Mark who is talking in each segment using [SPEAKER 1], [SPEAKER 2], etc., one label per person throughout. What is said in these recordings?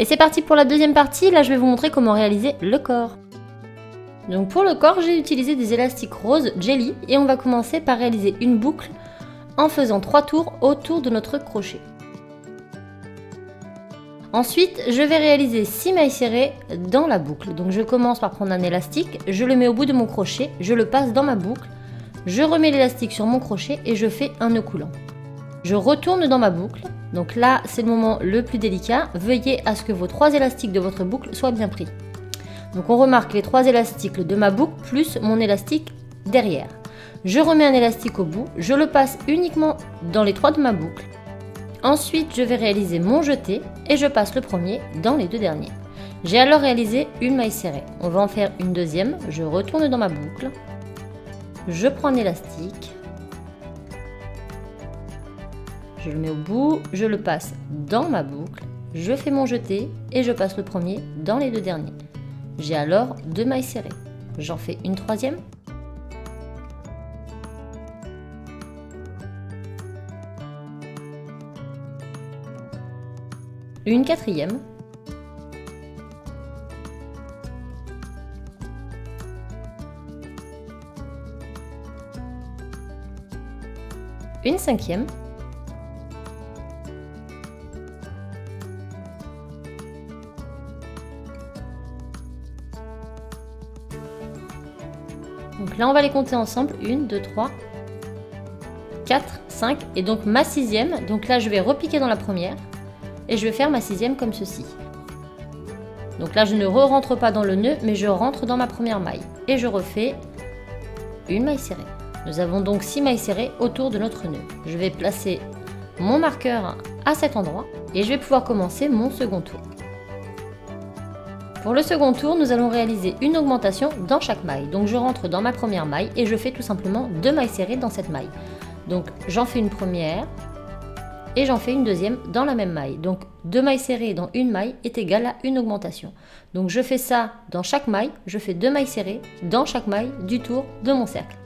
[SPEAKER 1] Et c'est parti pour la deuxième partie, là je vais vous montrer comment réaliser le corps. Donc pour le corps, j'ai utilisé des élastiques roses jelly et on va commencer par réaliser une boucle en faisant 3 tours autour de notre crochet. Ensuite, je vais réaliser 6 mailles serrées dans la boucle. Donc je commence par prendre un élastique, je le mets au bout de mon crochet, je le passe dans ma boucle, je remets l'élastique sur mon crochet et je fais un nœud coulant. Je retourne dans ma boucle. Donc là, c'est le moment le plus délicat. Veuillez à ce que vos 3 élastiques de votre boucle soient bien pris. Donc on remarque les 3 élastiques de ma boucle plus mon élastique derrière. Je remets un élastique au bout, je le passe uniquement dans les 3 de ma boucle. Ensuite, je vais réaliser mon jeté et je passe le premier dans les 2 derniers. J'ai alors réalisé une maille serrée. On va en faire une deuxième. Je retourne dans ma boucle. Je prends un élastique. Je le mets au bout, je le passe dans ma boucle. Je fais mon jeté et je passe le premier dans les 2 derniers. J'ai alors 2 mailles serrées. J'en fais une troisième. Une quatrième, une cinquième, donc là on va les compter ensemble, 1, 2, 3, 4, 5 et donc ma sixième, donc là je vais repiquer dans la première. Et je vais faire ma sixième comme ceci. Donc là je ne rentre pas dans le nœud mais je rentre dans ma première maille et je refais une maille serrée. Nous avons donc 6 mailles serrées autour de notre nœud. Je vais placer mon marqueur à cet endroit et je vais pouvoir commencer mon second tour. Pour le second tour, nous allons réaliser une augmentation dans chaque maille. Donc je rentre dans ma première maille et je fais tout simplement 2 mailles serrées dans cette maille. Donc j'en fais une première. Et j'en fais une deuxième dans la même maille. Donc 2 mailles serrées dans une maille est égal à une augmentation. Donc je fais ça dans chaque maille, je fais 2 mailles serrées dans chaque maille du tour de mon cercle.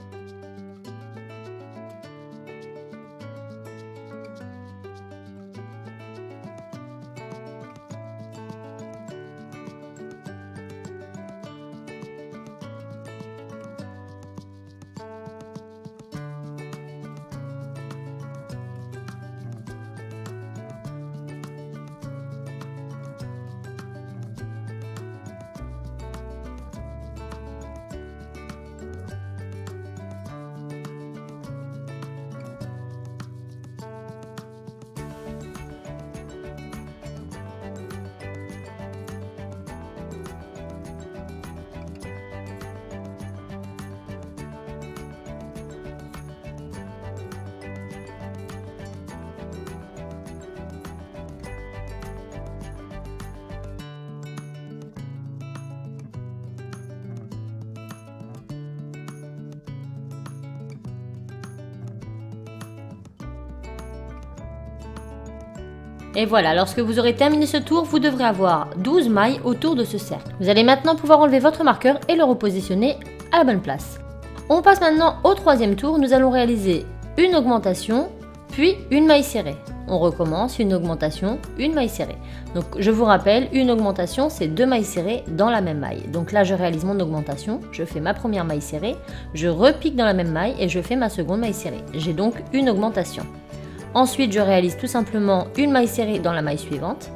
[SPEAKER 1] Et voilà, lorsque vous aurez terminé ce tour, vous devrez avoir 12 mailles autour de ce cercle. Vous allez maintenant pouvoir enlever votre marqueur et le repositionner à la bonne place. On passe maintenant au troisième tour, nous allons réaliser une augmentation, puis une maille serrée. On recommence, une augmentation, une maille serrée. Donc je vous rappelle, une augmentation c'est 2 mailles serrées dans la même maille. Donc là je réalise mon augmentation, je fais ma première maille serrée, je repique dans la même maille et je fais ma seconde maille serrée. J'ai donc une augmentation. Ensuite, je réalise tout simplement une maille serrée dans la maille suivante.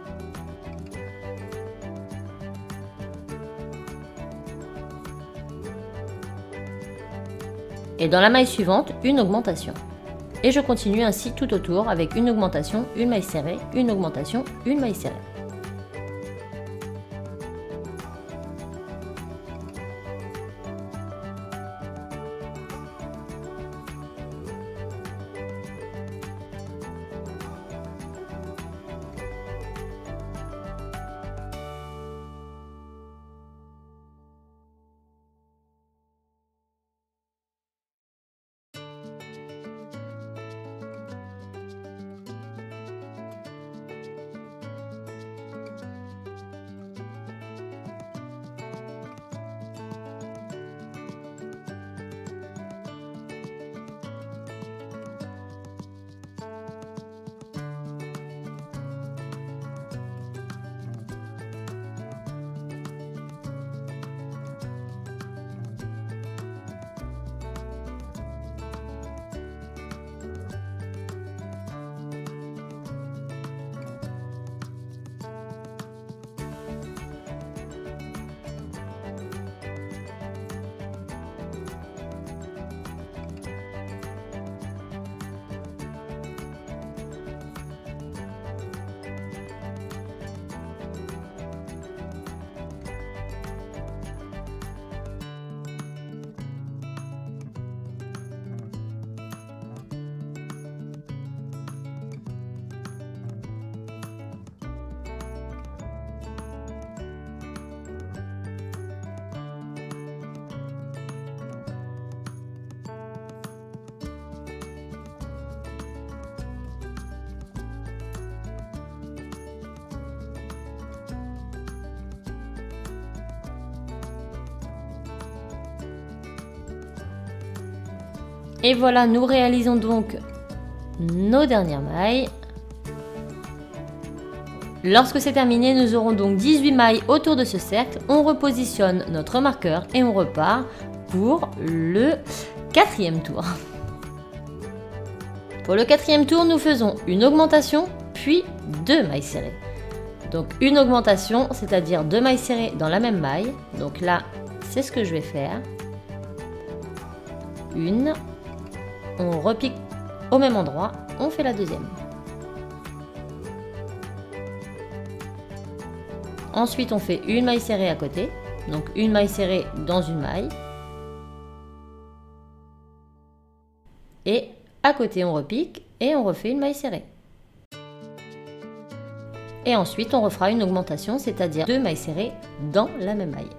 [SPEAKER 1] Et dans la maille suivante, une augmentation. Et je continue ainsi tout autour avec une augmentation, une maille serrée, une augmentation, une maille serrée. Et voilà, nous réalisons donc nos dernières mailles. Lorsque c'est terminé, nous aurons donc 18 mailles autour de ce cercle. On repositionne notre marqueur et on repart pour le 4e tour. Pour le 4e tour, nous faisons une augmentation, puis 2 mailles serrées. Donc une augmentation, c'est-à-dire 2 mailles serrées dans la même maille. Donc là, c'est ce que je vais faire. Une, on repique au même endroit, on fait la deuxième. Ensuite, on fait une maille serrée à côté, donc une maille serrée dans une maille. Et à côté, on repique et on refait une maille serrée. Et ensuite, on refera une augmentation, c'est-à-dire 2 mailles serrées dans la même maille.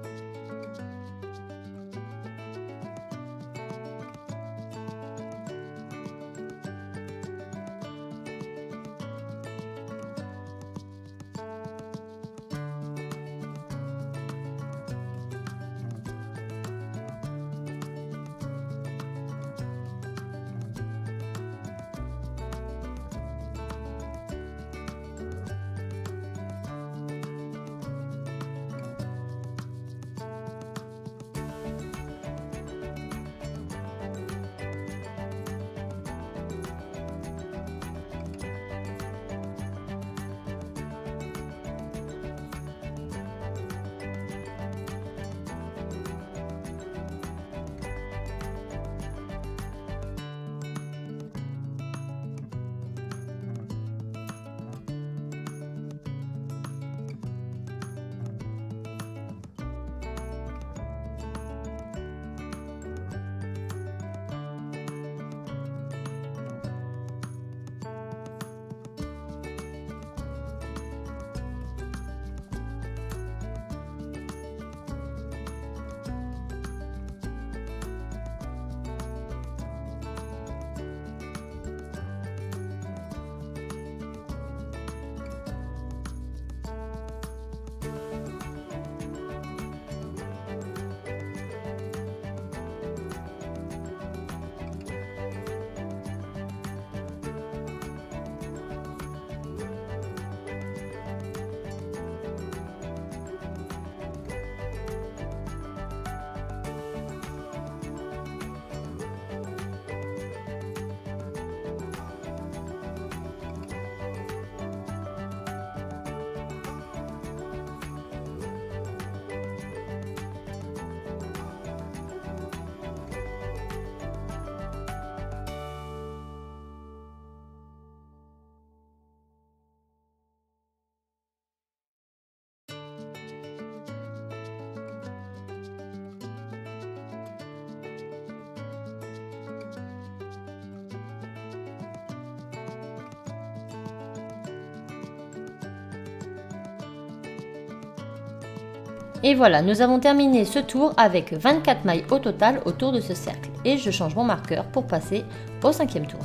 [SPEAKER 1] Et voilà, nous avons terminé ce tour avec 24 mailles au total autour de ce cercle. Et je change mon marqueur pour passer au 5e tour.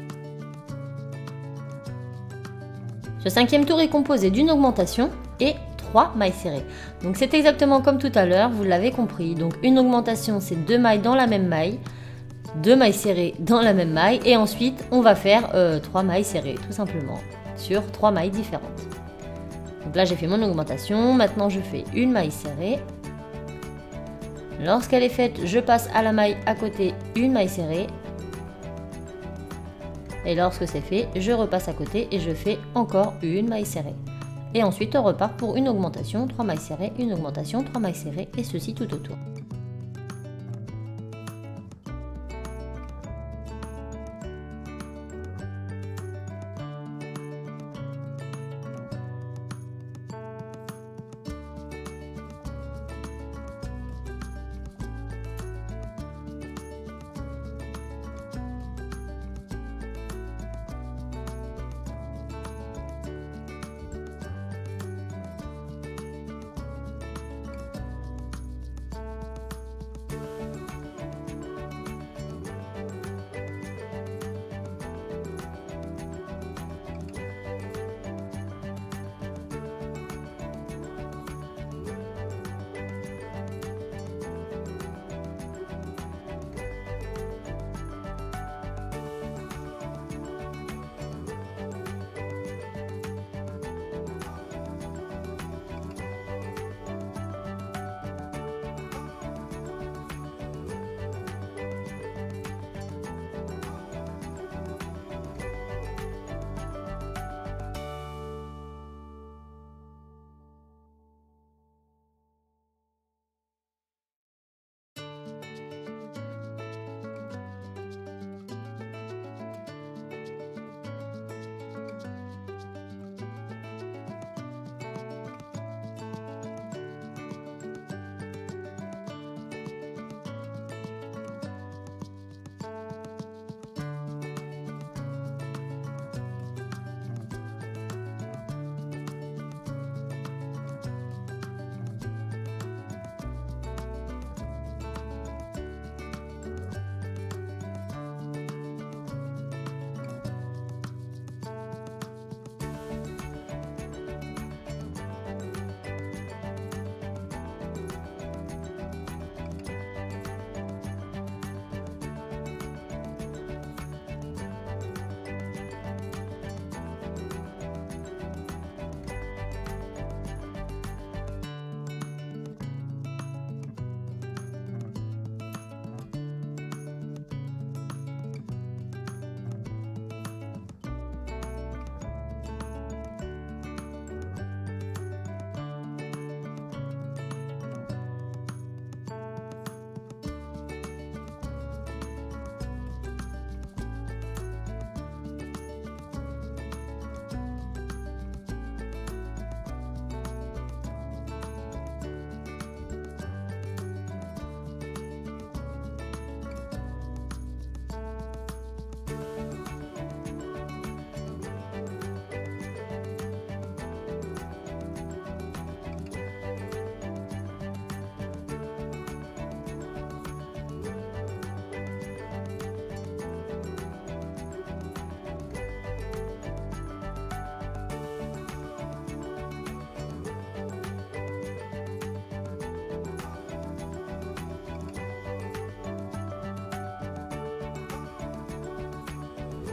[SPEAKER 1] Ce 5e tour est composé d'une augmentation et 3 mailles serrées. Donc c'est exactement comme tout à l'heure, vous l'avez compris. Donc une augmentation, c'est 2 mailles dans la même maille, 2 mailles serrées dans la même maille, et ensuite on va faire 3 mailles serrées, tout simplement, sur 3 mailles différentes. Donc là j'ai fait mon augmentation, maintenant je fais une maille serrée. Lorsqu'elle est faite, je passe à la maille à côté, une maille serrée. Et lorsque c'est fait, je repasse à côté et je fais encore une maille serrée. Et ensuite on repart pour une augmentation, 3 mailles serrées, une augmentation, 3 mailles serrées, et ceci tout autour.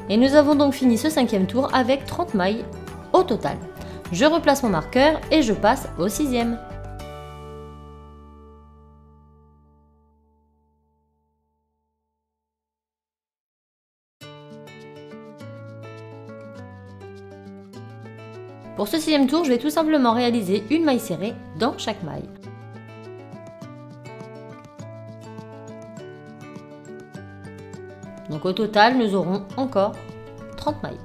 [SPEAKER 1] Et nous avons donc fini ce 5e tour avec 30 mailles au total. Je replace mon marqueur et je passe au 6e. Pour ce 6e tour, je vais tout simplement réaliser une maille serrée dans chaque maille. Donc au total, nous aurons encore 30 mailles.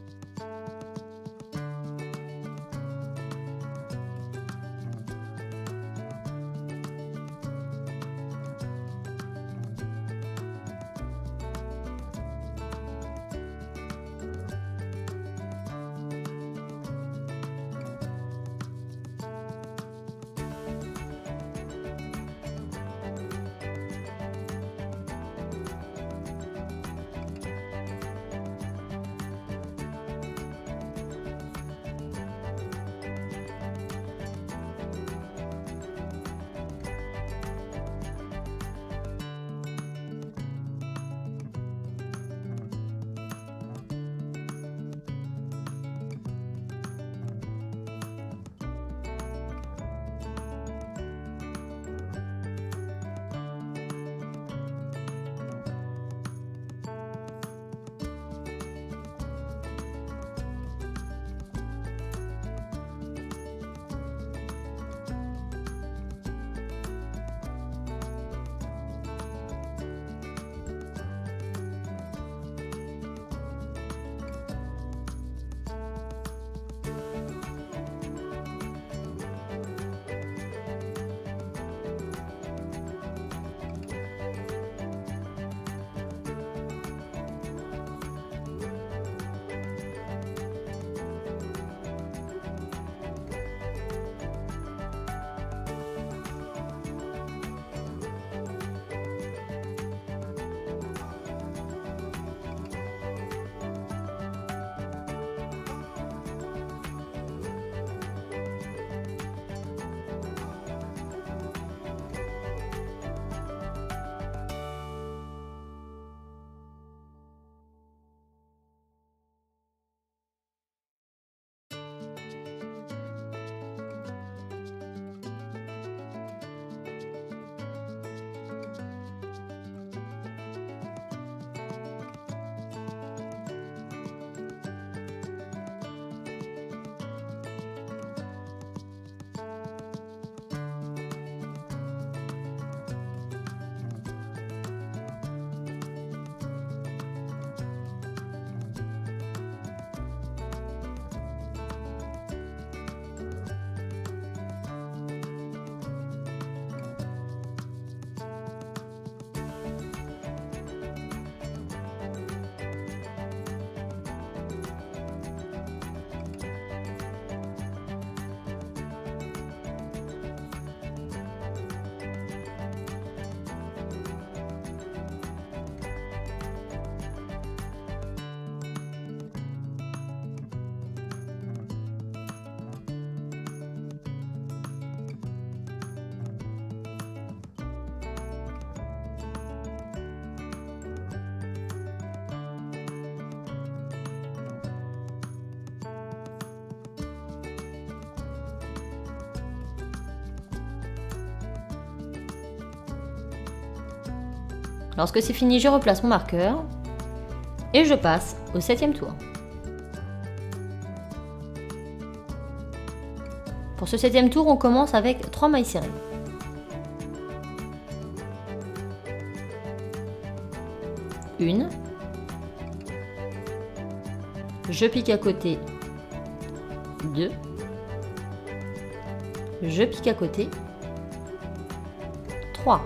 [SPEAKER 1] Lorsque c'est fini, je replace mon marqueur et je passe au 7e tour. Pour ce 7e tour, on commence avec 3 mailles serrées. Une, je pique à côté, 2, je pique à côté, 3.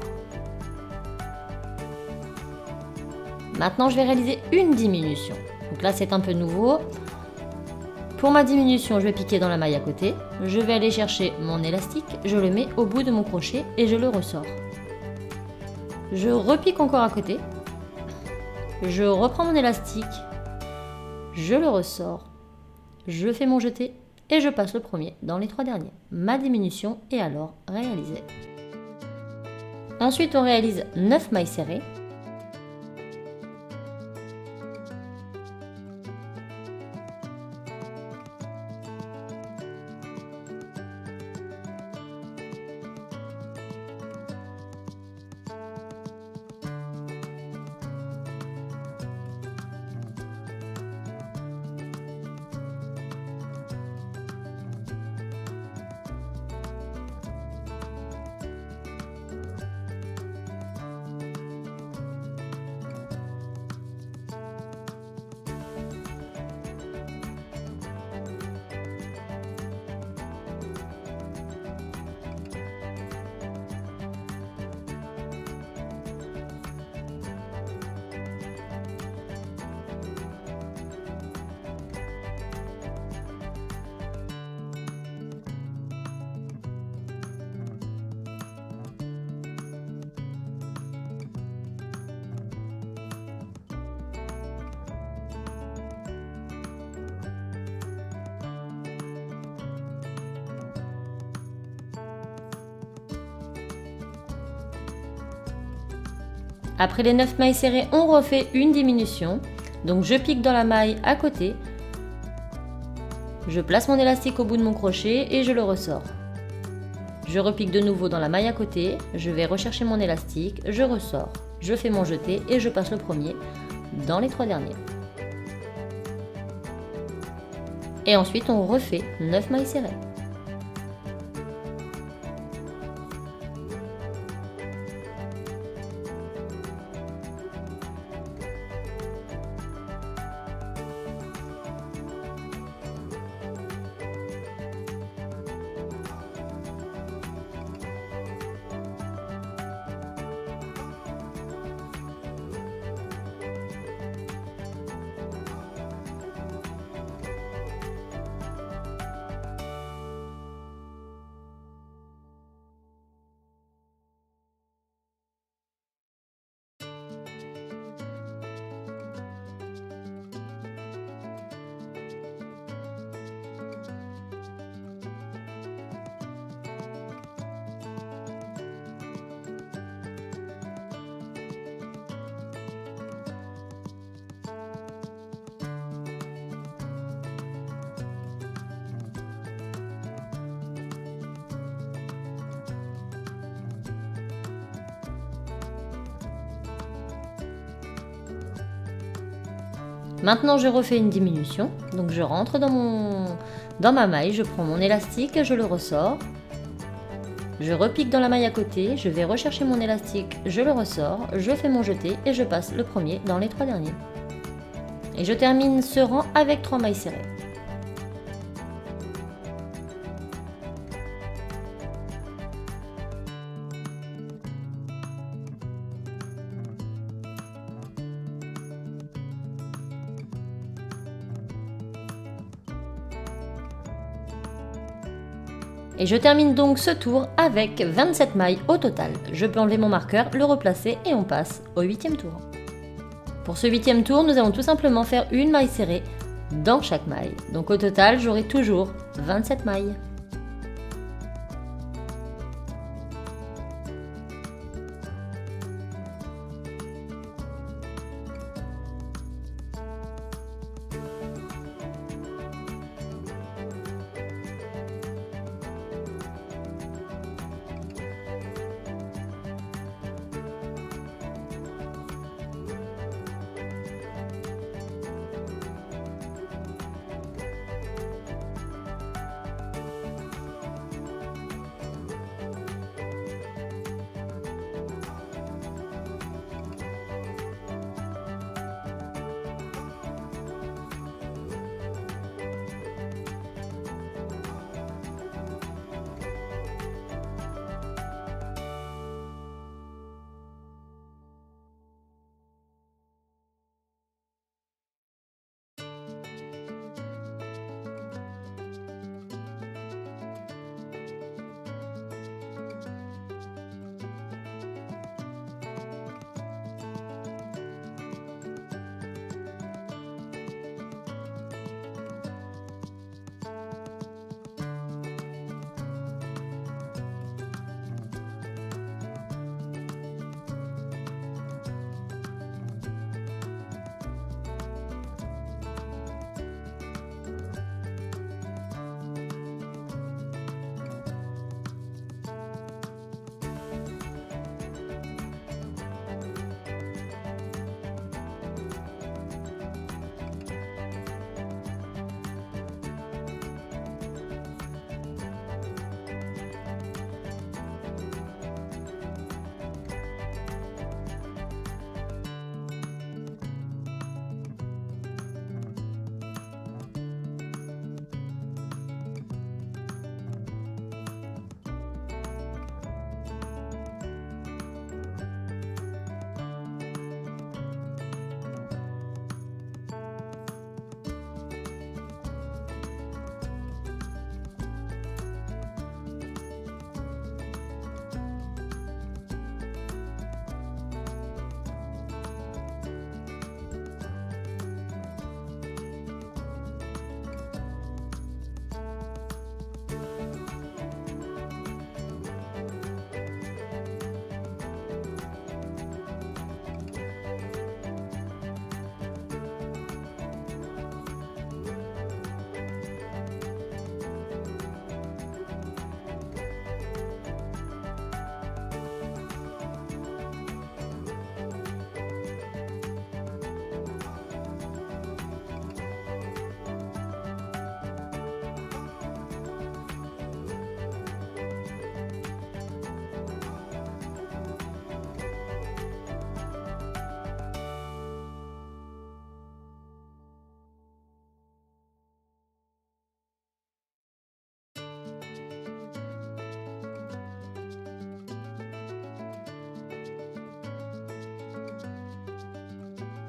[SPEAKER 1] Maintenant, je vais réaliser une diminution. Donc là, c'est un peu nouveau. Pour ma diminution, je vais piquer dans la maille à côté. Je vais aller chercher mon élastique, je le mets au bout de mon crochet et je le ressors. Je repique encore à côté. Je reprends mon élastique, je le ressors, je fais mon jeté et je passe le premier dans les 3 derniers. Ma diminution est alors réalisée. Ensuite, on réalise 9 mailles serrées. Après les 9 mailles serrées, on refait une diminution. Donc je pique dans la maille à côté. Je place mon élastique au bout de mon crochet et je le ressors. Je repique de nouveau dans la maille à côté, je vais rechercher mon élastique, je ressors, je fais mon jeté et je passe le premier dans les 3 derniers. Et ensuite on refait 9 mailles serrées. Maintenant je refais une diminution, donc je rentre dans ma maille, je prends mon élastique, je le ressors. Je repique dans la maille à côté, je vais rechercher mon élastique, je le ressors, je fais mon jeté et je passe le premier dans les 3 derniers. Et je termine ce rang avec 3 mailles serrées. Et je termine donc ce tour avec 27 mailles au total. Je peux enlever mon marqueur, le replacer et on passe au 8e tour. Pour ce 8e tour, nous allons tout simplement faire une maille serrée dans chaque maille. Donc au total, j'aurai toujours 27 mailles.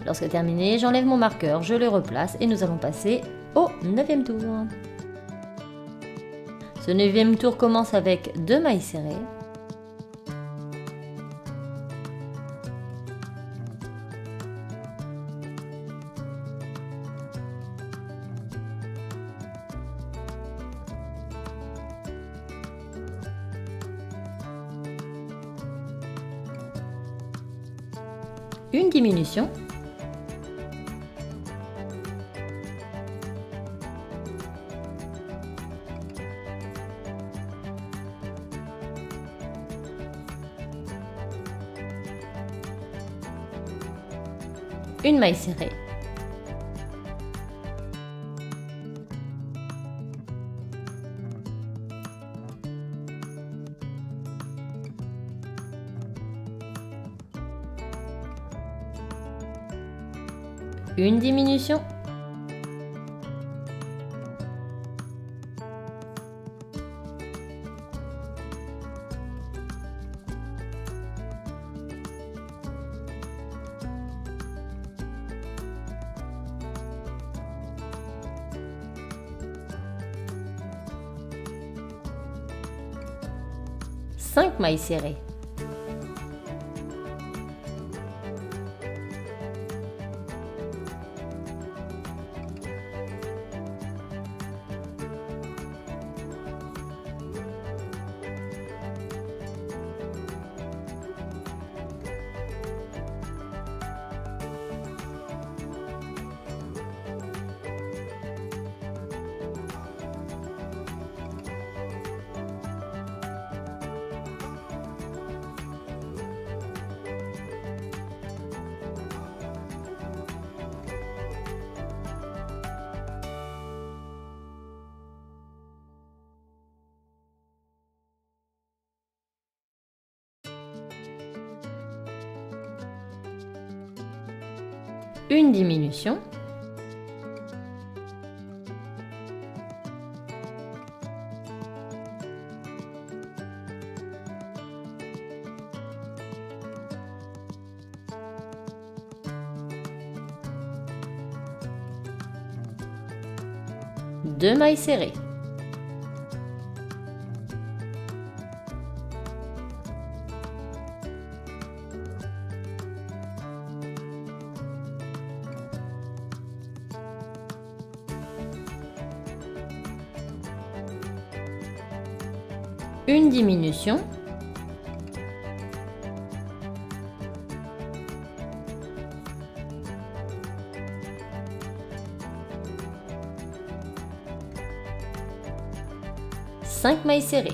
[SPEAKER 1] Lorsque terminé, j'enlève mon marqueur, je le replace et nous allons passer au 9e tour. Ce 9e tour commence avec 2 mailles serrées. Une diminution. Une maille serrée. Une diminution. Cinq mailles serrées. Une diminution. Deux mailles serrées. Une diminution. Cinq mailles serrées.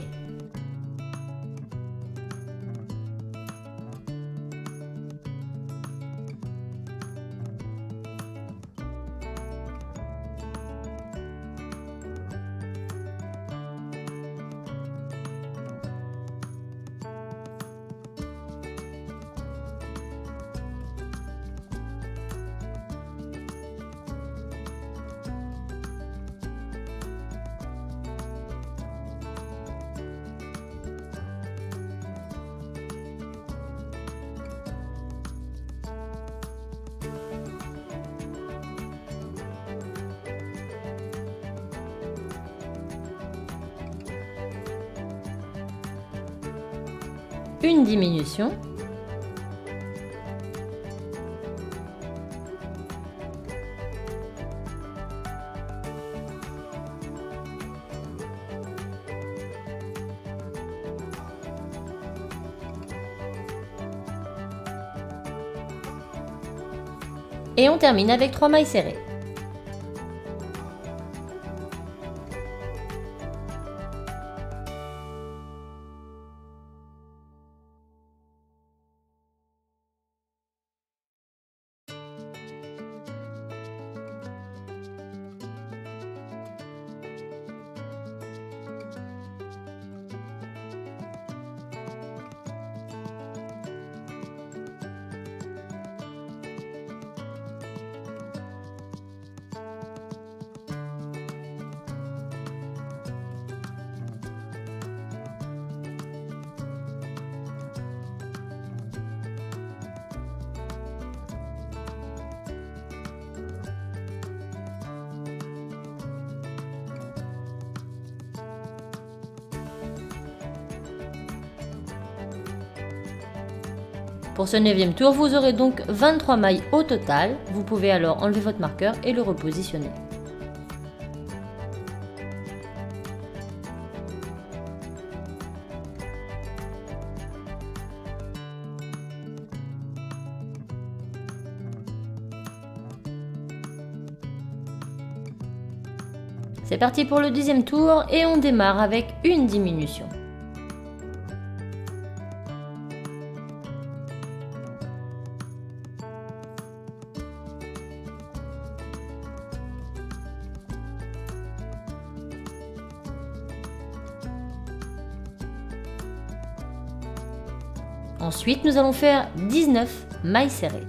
[SPEAKER 1] Une diminution. Et on termine avec 3 mailles serrées. Pour ce 9e tour, vous aurez donc 23 mailles au total. Vous pouvez alors enlever votre marqueur et le repositionner. C'est parti pour le 10e tour et on démarre avec une diminution. Ensuite, nous allons faire 19 mailles serrées.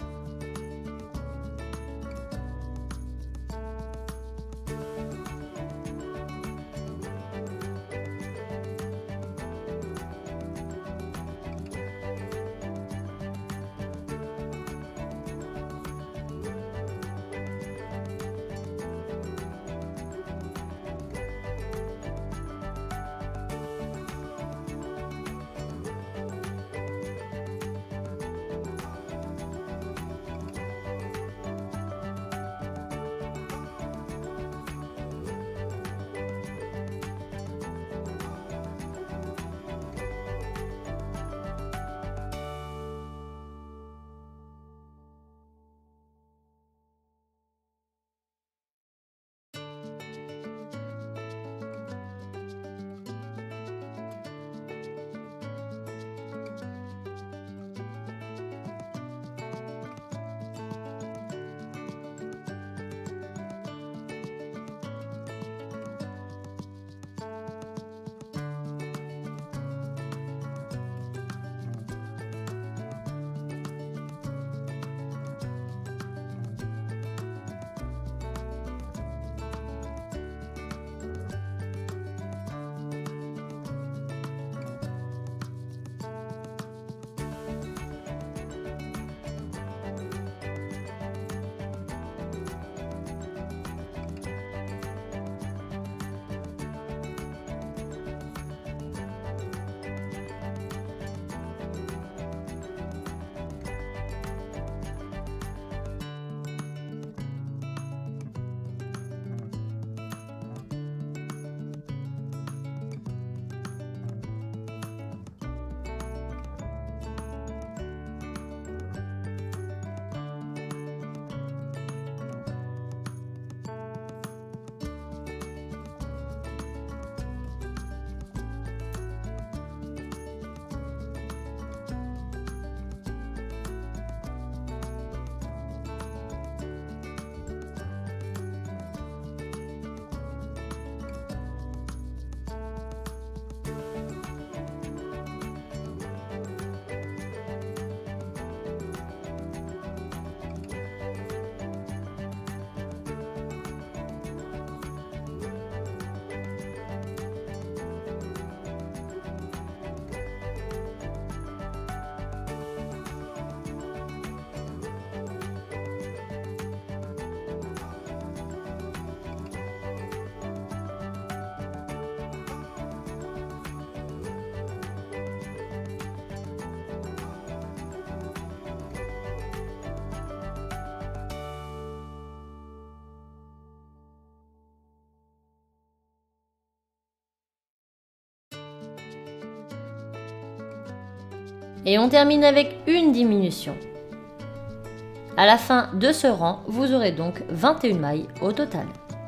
[SPEAKER 1] Et on termine avec une diminution. À la fin de ce rang, vous aurez donc 21 mailles au total.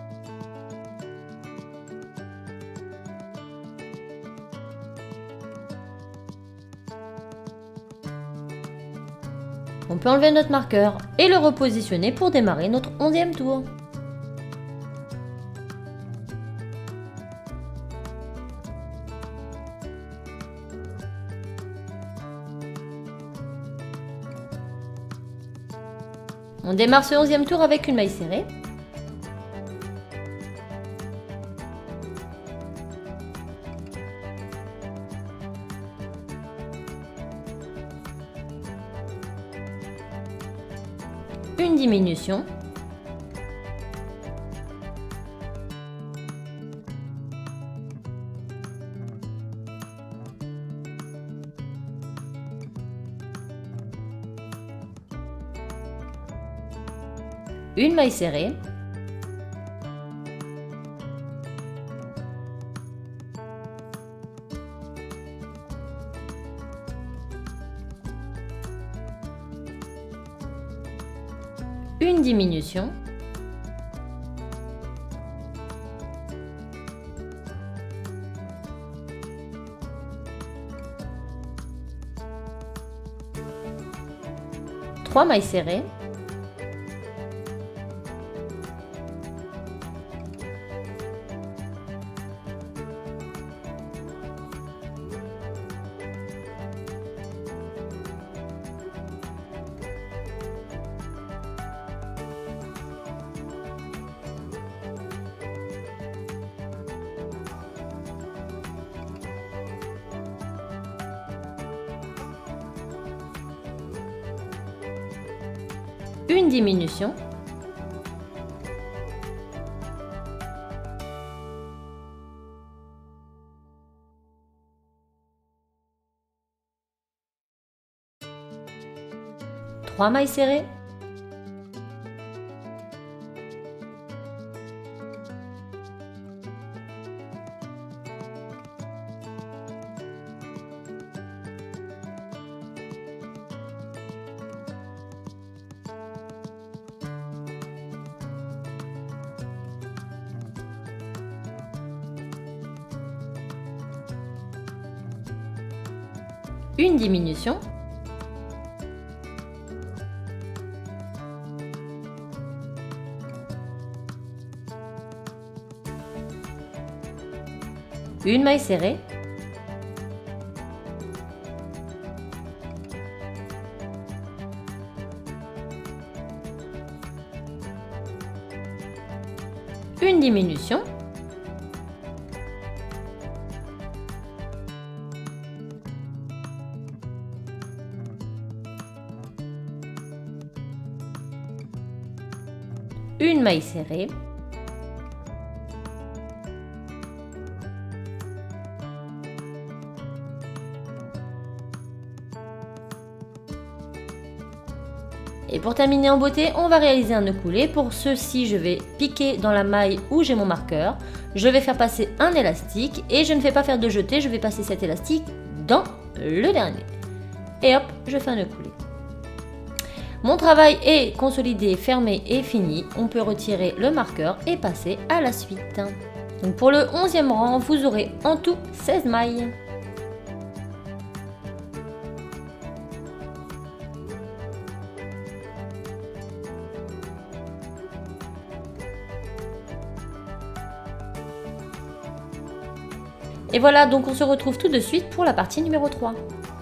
[SPEAKER 1] On peut enlever notre marqueur et le repositionner pour démarrer notre 11e tour. On démarre ce 11e tour avec une maille serrée. Une diminution. une maille serrée, une diminution, trois mailles serrées, une diminution, trois mailles serrées, une diminution, une maille serrée, une diminution, une maille serrée, et pour terminer en beauté, on va réaliser un nœud coulé. Pour ceci, je vais piquer dans la maille où j'ai mon marqueur. Je vais faire passer un élastique et je ne vais pas faire de jeté, je vais passer cet élastique dans le dernier. Et hop, je fais un nœud coulé. Mon travail est consolidé, fermé et fini. On peut retirer le marqueur et passer à la suite. Donc pour le 11e rang, vous aurez en tout 16 mailles. Et voilà, donc on se retrouve tout de suite pour la partie numéro 3.